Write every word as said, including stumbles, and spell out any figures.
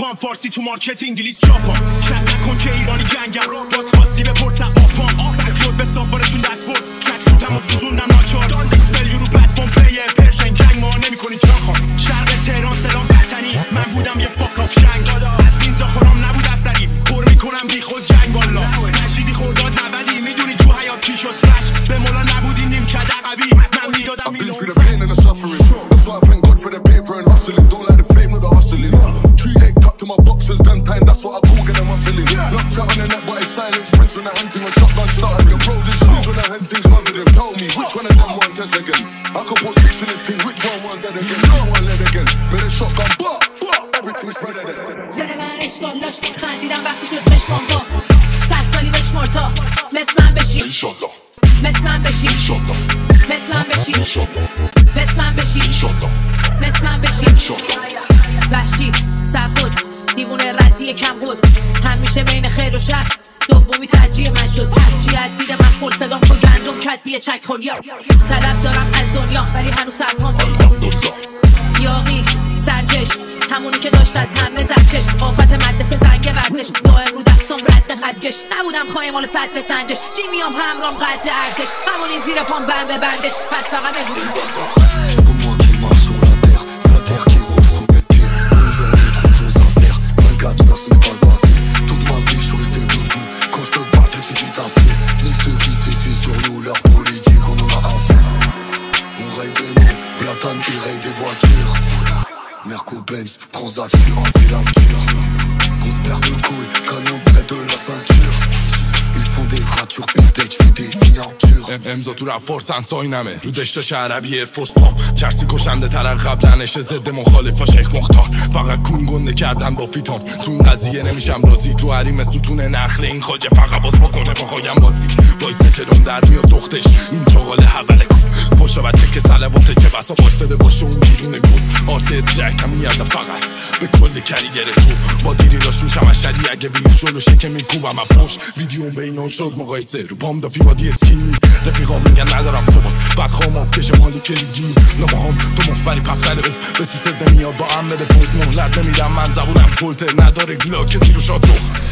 راپام فارسی تو مارکت انگلیس چاپام چک نکن که ایرانی گنگم باز خواستی بپرس از آپام بکلود به سابارشون دست برد چک سوتم و سوزوندم ناچار اسپل یورو پلتفرم پلیر پرشن گنگ ما نمیکنی چاخام شرق تهران سلام وطنی من بودم یه فاک آف شنگ از این زاخرام نبود اثری پر میکنم بی خود جنگ والا نجیدی خورداد نودی میدونی تو حیات چی شد سپش به مولا نبودی نیم کد عقبی من میدادم میلون That's why I thank God for the paper and hustling. Don't like the fame with the hustling. Three eight tucked to my boxers, done time, that's what I call getting hustling. Love chat on the net, but it's silence. Sprints when I hand thing, when shotgun started. Your bro this squeeze when I hand things smothered him. Tell me, which one of them want test again? I could put six in this thing, which one want dead again? No one led again. But a shotgun, but, but, everything's spread again. جن من اشکال داشت خندیدم وقتی شد چشمام با صد سالی بشمار تا مثل من بشی Inshallah. مثل من بشی Inshallah. مثل من بشی Inshallah. مثل من بشی Inshallah. مثل من بشی وحشی سرخود دیوونه ردی کم خود همیشه بین خیر و شر دومی ترجیح من شد ترجیحت دیده من خود صدام تو گندم کدیه چک خوریا طلب دارم از دنیا ولی هنوز سرپام یاقی سرکش همونی که داشت از همه زرچش آفت مدرسه زنگ ورزش دائم رو دستم رد خطکش نبودم خواهی مال سطح سنجش جیمیام همرام قد ارتش همونی زیر پام بند به بندش پس فقط بگو Benz, Transac, je suis en filature. Grosse paire de couilles, canon près de la ceinture. Ils font des ratures, beefsteak, je fais des signatures. امضا تو رفت ساینمه رو دشتش عربی فسفام چرسی کشنده تر قبلنش ضد مخالفا شیخ مختار فقط کون گنده کردن با فیتام تو این قضیه نمیشم راضی تو حریم ستون نخل این خاجه فقط باز بکنه با خوایم بازی وایسه چرم در میاد دختش این چاقال حوله کن فاشا بچه که سلواته چه بسا وایسده باشه اون بیرون گفت آرته ترک کمی از فقط به کل کریگر تو با دیری داشت میشم اشتری اگه ویوش جلوشه که میکوبم افروش ویدیو بینون شد مقایسه رو پام دافی با دی اسکینی رفیقام میگن ندارم ثبات بعد خوام کشم حالی کلیجی لما هم تو مفبری پفتره به سی سد نمیاد با هم بده پوز مهلت نمیدم من زبونم کلته نداره گلا کسی رو شاد رخ